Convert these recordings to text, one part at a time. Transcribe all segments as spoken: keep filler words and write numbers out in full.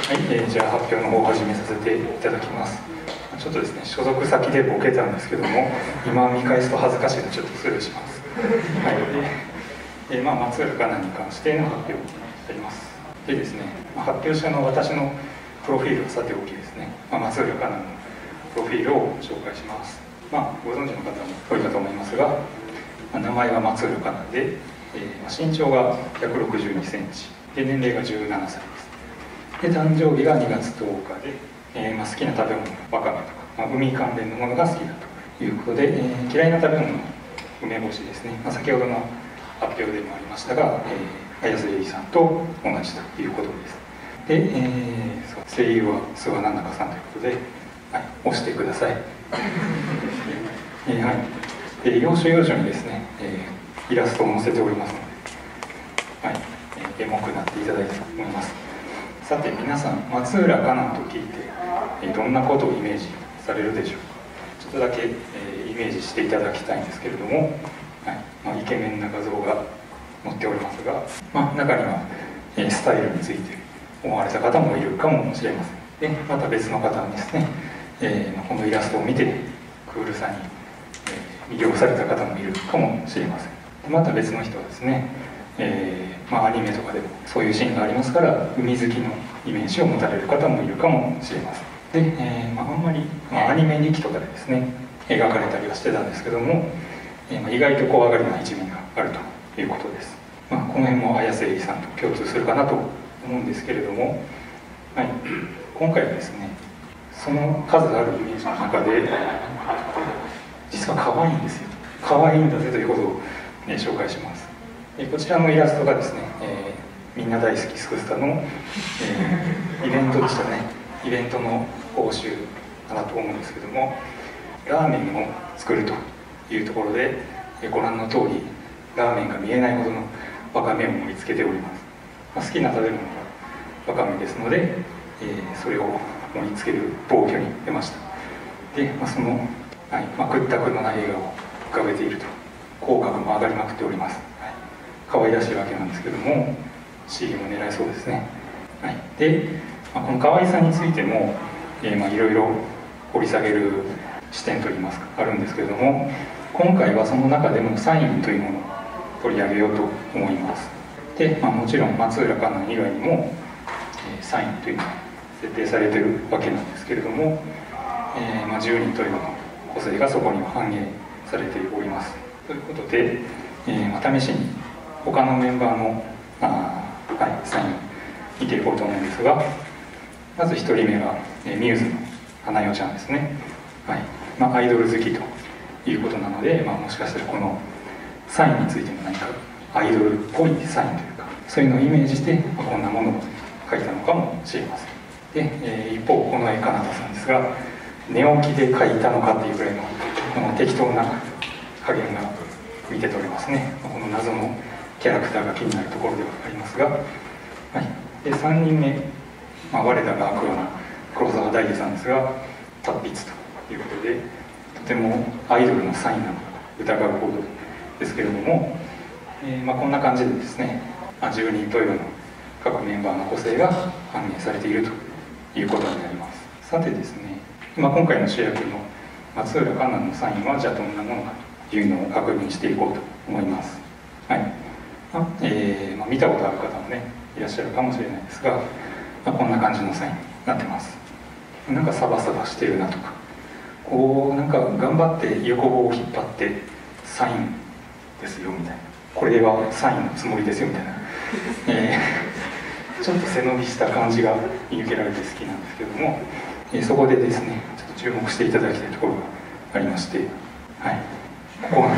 はい、えー、じゃあ発表の方を始めさせていただきます。ちょっとですね、所属先でボケたんですけども、今見返すと恥ずかしいのでちょっとスルーします。はい、えーまあ、松浦香菜に関しての発表になります。でですね、発表者の私のプロフィールはさておきですね、まあ、松浦香菜のプロフィールを紹介します。まあ、ご存知の方も多いかと思いますが、まあ、名前は松浦香菜で、えーまあ、身長がひゃくろくじゅうにセンチで、年齢がじゅうななさいです。で、誕生日がにがつとおかで、えーまあ、好きな食べ物はわかめとか、まあ、海関連のものが好きだということで、えー、嫌いな食べ物は梅干しですね、まあ、先ほどの発表でもありましたが、えー、綾瀬エリさんと同じということです。で、えー、声優は諏訪菜々香さんということで、はい、押してください。えー、はい、えー、要所要所にですね、えー、イラストを載せておりますので、はい、えー、エモくなっていただいたと思います。さて皆さん、松浦香菜と聞いて、えー、どんなことをイメージされるでしょうか。ちょっとだけ、えー、イメージしていただきたいんですけれども、はい、まあ、イケメンな画像が載っておりますが、まあ、中には、えー、スタイルについて思われた方もいるかもしれません。で、また別の方はですね、えーまあ、このイラストを見てクールさに、えー、魅了された方もいるかもしれません。で、また別の人はですね、えーまあ、アニメとかでもそういうシーンがありますから、海好きのイメージを持たれる方もいるかもしれません。で、えーまあ、あんまり、まあ、アニメにきとかでですね描かれたりはしてたんですけども、えーまあ、意外と怖がりな一面があるということです。まあ、この辺も綾瀬エリさんと共通するかなと思うんですけれども、はい、今回はですね、その数あるイメージの中で実は可愛いんですよ。可愛いんだぜということを、ね、紹介します。で、こちらのイラストがですね、えー、みんな大好きスクスタの、えー、イベントでしたね。イベントの報酬かなと思うんですけども、ラーメンを作るというところで、えー、ご覧の通りラーメンが見えないほどのわかめを盛り付けております。まあ、好きな食べ物がわかめですので、えー、それを盛り付ける暴挙に出ました。で、まあ、その、はい、まあ、屈託のない笑顔を浮かべていると、口角も上がりまくっております。はい、可愛らしいわけなんですけども、シールも狙えそうですね。はい、で、まあ、この可愛さについても、えー、まあいろいろ掘り下げる視点といいますかあるんですけれども、今回はその中でもサインというものを取り上げようと思います。で、まあ、もちろん松浦香菜以外にも、えー、サインというのが設定されているわけなんですけれども、えーまあ、じゅうにんというのの個性がそこには反映されております。ということで、えーまあ、試しに他のメンバーのあ、はい、サインを見ていこうと思うんですが、まずひとりめが、えー、ミューズの花代ちゃんですね。はい、まあ、アイドル好きということなので、まあ、もしかしたらこのサインについても何かアイドルっぽいサインというか、そういうのをイメージして、まあ、こんなものを描いたのかもしれません。で、えー、一方この絵かなたさんですが、寝起きで描いたのかっていうぐらいのこの適当な加減が見て取れますね。この謎のキャラクターが気になるところではありますが、はい、でさんにんめ、まあ、我らがアクアの黒澤大樹さんですが、達筆ということで、とてもアイドルのサインなのか疑うほどですけれども、えーまあ、こんな感じでですね、まあ、じゅうにんトイレの各メンバーの個性が反映されているということになります。さてですね、まあ、今回の主役の松浦香菜のサインはじゃあどんなものかというのを確認していこうと思います。はい、まあえーまあ、見たことある方もねいらっしゃるかもしれないですが、まあ、こんな感じのサインになってます。なんかサバサバしてるなとか、こうなんか頑張って横棒を引っ張ってサインですよみたいな、これはサインのつもりですよみたいな、えー、ちょっと背伸びした感じが見受けられて好きなんですけども、えー、そこでですねちょっと注目していただきたいところがありまして、はい、ここなんです、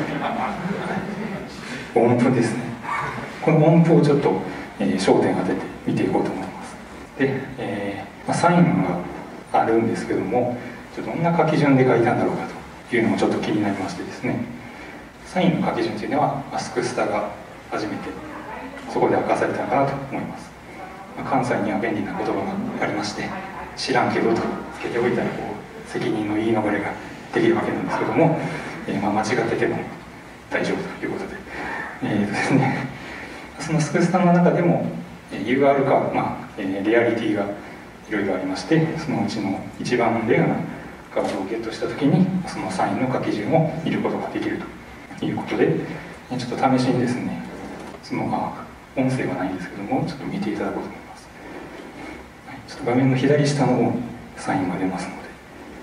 はい、音符ですね。この音符をちょっと、えー、焦点当てて見ていこうと思います。で、えーまあ、サインがあるんですけども、ちょっとどんな書き順で書いたんだろうかというのもちょっと気になりましてですね、サインの書き順というのはスクスタが初めてそこで明かされたのかなと思います。まあ、関西には便利な言葉がありまして、知らんけどとつけておいたらこう責任の言い逃れができるわけなんですけども、えーまあ、間違ってても大丈夫ということで、えーとですね、そのスクスタの中でも、 ユーアール か、まあえー、リアリティがいろいろありまして、そのうちの一番レアなカードをゲットした時にそのサインの書き順を見ることができるということで、ちょっと試しにですね、そのまあ音声はないんですけども、ちょっと見ていただこうと思います。はい、ちょっと画面の左下の方にサインが出ますので、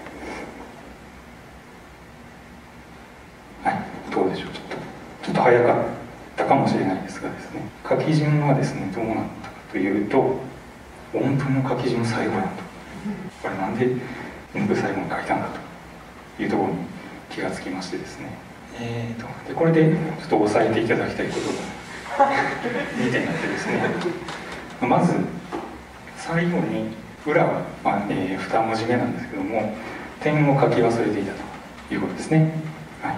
はい、どうでしょう。ちょっとちょっと早かったかもしれないですがですね、書き順はですねどうなったかというと、音符の書き順最後やと、これなんで音符最後に書いたんだというところに気がつきましてですね、えーとでこれでちょっと押さえていただきたいことがにてんあってですね、まず最後に裏は、まあえー、に文字目なんですけども、点を書き忘れていたということですね。はい、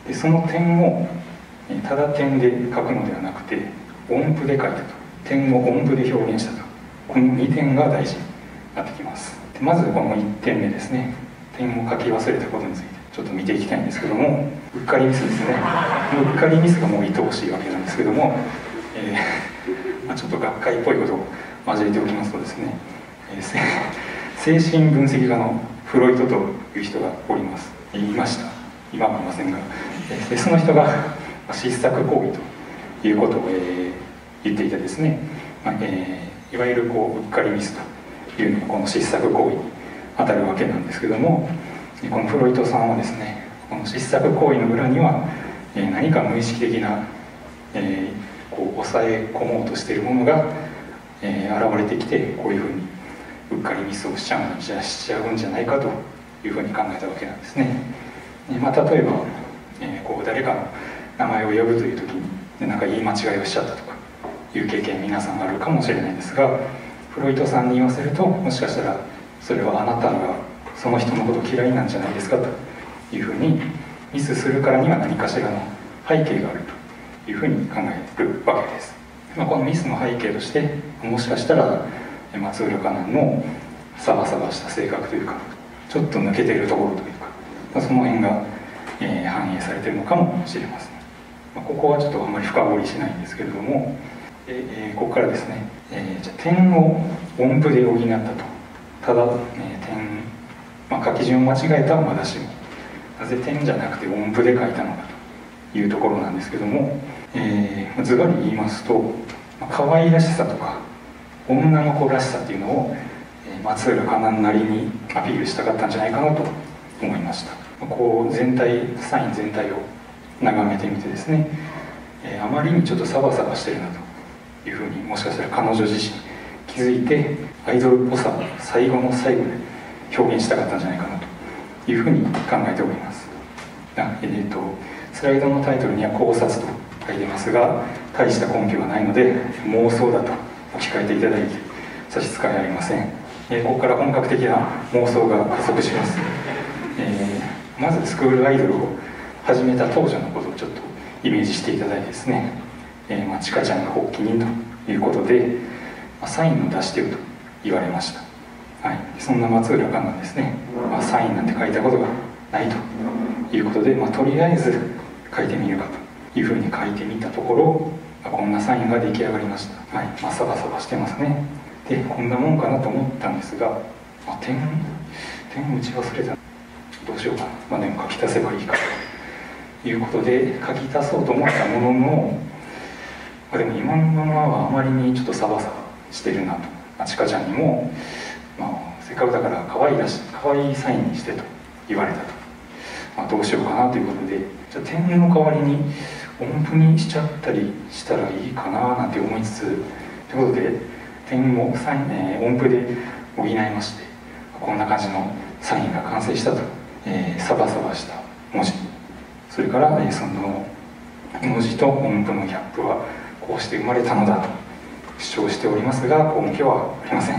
でその点をただ点で書くのではなくて音符で書いたと、点を音符で表現したと、このにてんが大事になってきます。でまずこのいってんめですね、点を書き忘れたことについてちょっと見ていきたいんですけども、うっかりミスですね。うっかりミスがもう愛おしいわけなんですけども、えーまあ、ちょっと学会っぽいことを交えておきますとですね、えー、精神分析家のフロイトという人がおります。いました、今はいませんが、えー、その人が失策行為ということを、えー、言っていてですね、まあえー、いわゆるこううっかりミスというのがこの失策行為に当たるわけなんですけども、このフロイトさんはですね、この失策行為の裏には、えー、何か無意識的な、えー、こう抑え込もうとしているものが、えー、現れてきて、こういうふうにうっかりミスをしちゃうんじゃしちゃうんじゃないかというふうに考えたわけなんですね。えーまあ、例えば、えー、こう誰かの名前を呼ぶという時になんか言い間違いをしちゃったとかいう経験皆さんあるかもしれないですが、フロイトさんに言わせると、もしかしたらそれはあなたがその人のこと嫌いなんじゃないですかというふうに、ミスするからには何かしらの背景があるというふうに考えるわけです。まあ、このミスの背景として、もしかしたら松浦香南のサバサバした性格というか、ちょっと抜けているところというか、まあ、その辺が、えー、反映されているのかもしれません。まあ、ここはちょっとあんまり深掘りしないんですけれども、えー、ここからですね、えー、じゃあ点を音符で補ったと。ただ、えー、点、まあ、書き順を間違えたまだしも、なぜ点じゃなくて音符で書いたのかというところなんですけども、えー、ズバリ言いますと、まあ、可愛らしさとか女の子らしさっていうのを、えー、松浦香南なりにアピールしたかったんじゃないかなと思いました。こう全体、サイン全体を眺めてみてですね、えー、あまりにちょっとサバサバしてるなというふうに、もしかしたら彼女自身気づいて、アイドルっぽさを最後の最後で表現したかったんじゃないかなというふうに考えております。あえー、とスライドのタイトルには考察と書いてますが、大した根拠がないので妄想だと置き換えていただいて差し支えありません。えー、ここから本格的な妄想が加速します。えー、まずスクールアイドルを始めた当初のことをちょっとイメージしていただいてですね、えーまあ、ちかちゃんが発起人ということで、まあ、サインを出してよと言われました。はい、そんな松浦香南ですね、まあ、サインなんて書いたことがないということで、まあ、とりあえず書いてみるかというふうに書いてみたところ、まあ、こんなサインが出来上がりました。はい、まあ、サバサバしてますね。でこんなもんかなと思ったんですが、まあ、点点打ち忘れた、どうしようかな、まあ、でも書き足せばいいかということで書き足そうと思ったものの、まあ、でも今のままはあまりにちょっとサバサバしてるなと、あちかちゃんにも、まあ、せっかくだから可愛いらし可愛いサインにしてと言われたと、まあ、どうしようかなということで、じゃあ点の代わりに音符にしちゃったりしたらいいかななんて思いつつ、ということで点をサイン、えー、音符で補いまして、こんな感じのサインが完成したと、えー、サバサバした文字、それから、えー、その文字と音符のギャップはこうして生まれたのだと主張しておりますが、根拠はありません。はい、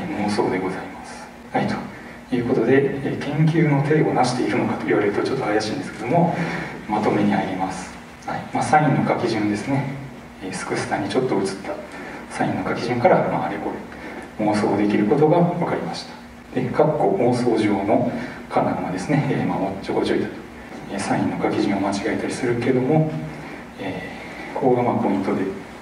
妄想でございます。はい、ということで、えー、研究の体を成しているのかと言われるとちょっと怪しいんですけども、まとめに入ります。はい、まあ、サインの書き順ですね、えー、スクスタにちょっと映ったサインの書き順から、まあ、あれこれ妄想できることが分かりました。で、括弧妄想上のカナンはですね、えー、まあ、ちょこちょいと、えー、サインの書き順を間違えたりするけども、えー、ここがまあポイントで、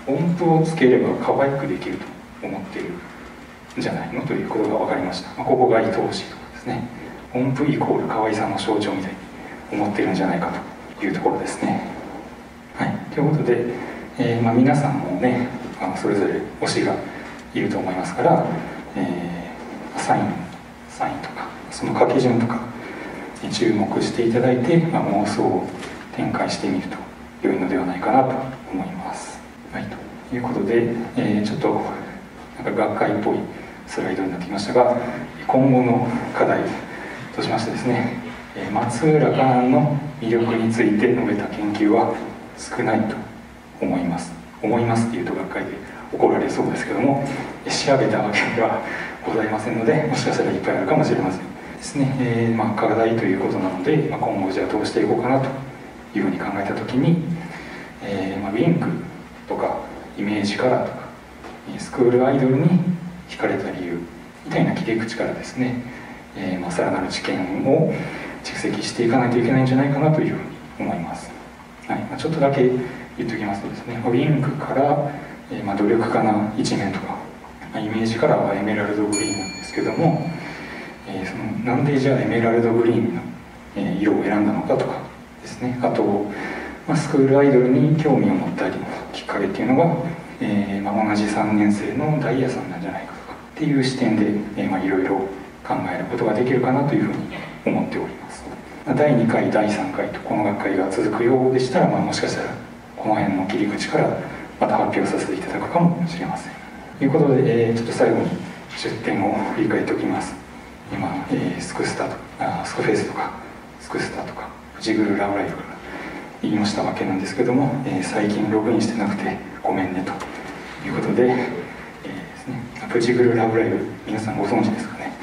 音符をつければ可愛くできると思っているんじゃないのということが分かりました。まあ、ここが愛おしいところですね。音符イコール可愛さの象徴みたいに思っているんじゃないかというところですね。はい、ということで、えーまあ、皆さんもね、あのそれぞれ推しがいると思いますから、えー、サインサインとかその書き順とかに注目していただいて、まあ、妄想を展開してみると良いのではないかなと思います。はい、ということで、えー、ちょっとなんか学会っぽいスライドになってきましたが、今後の課題としましてですね、松浦香南の魅力について述べた研究は少ないと思います思いますっていうと学会で怒られそうですけども、調べたわけではございませんので、もしかしたらいっぱいあるかもしれませんですね。えーまあ、課題ということなので、まあ、今後じゃあどうしていこうかなというふうに考えたときに、えーまあ、ウィンクとかイメージカラーとかスクールアイドルに惹かれた理由みたいな切り口からですね、えーまあ、さらなる知見を蓄積していかないといけないんじゃないかなというふうに思います。はい、まあ、ちょっとだけ言っておきますとですね、ウィンクから、えーまあ、努力家な一面とか、まあ、イメージカラーはエメラルドグリーンなんですけども、えー、そのなんでじゃあエメラルドグリーンの、えー、色を選んだのかとかですね、あと、まあ、スクールアイドルに興味を持ったりのきっかけっていうのが、えーまあ、同じさんねん生のダイヤさんなんじゃないかとかっていう視点で、えーまあ、いろいろ考えることができるかなというふうに思っております。だいにかいだいさんかいとこの学会が続くようでしたら、まあ、もしかしたらこの辺の切り口からまた発表させていただくかもしれません。ということで、えー、ちょっと最後に出展を振り返っておきます。今、えー、スクスタとかスクフェイスとかスクスタとかフジグルラブライブから言いましたわけなんですけども、えー、最近ログインしてなくてごめんねということで、えーですね、フジグルラブライブ皆さんご存知ですかね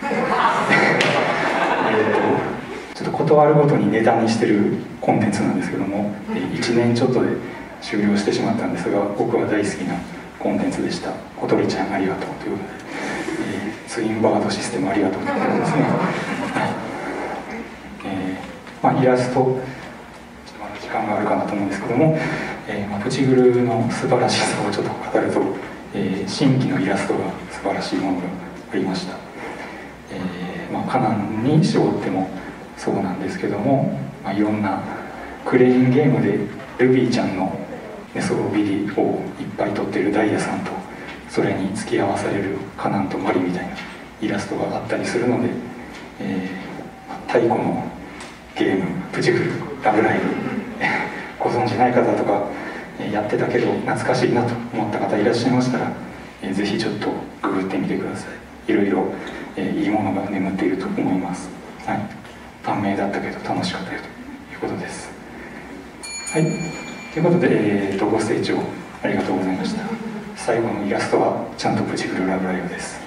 えとちょっと断るごとにネタにしてるコンテンツなんですけども、いちねんちょっとで終了してしまったんですが、僕は大好きなコンテンツでした。小鳥ちゃんありがとうということで、えー、ツインバードシステムありがとうということですね。はい、えーまあ、イラスト、ちょっとまだ時間があるかなと思うんですけども、えーまあ、プチグルの素晴らしさをちょっと語ると、えー、新規のイラストが素晴らしいものがありました。えーまあ、カナンに絞ってもそうなんですけども、まあ、いろんなクレーンゲームでルビーちゃんのメソロビリをいっぱい撮ってるダイヤさんと、それに付き合わされるカナンとマリみたいなイラストがあったりするので、えー、太古のゲームプチグルラブライブご存じない方とか、やってたけど懐かしいなと思った方いらっしゃいましたら、えー、ぜひちょっとググってみてください。いろいろ、えー、いいものが眠っていると思います。はい、短命だったけど楽しかったよということです。はい、ということで、えー、とご清聴ありがとうございました。最後のイラストはちゃんとプチグルラブライブです。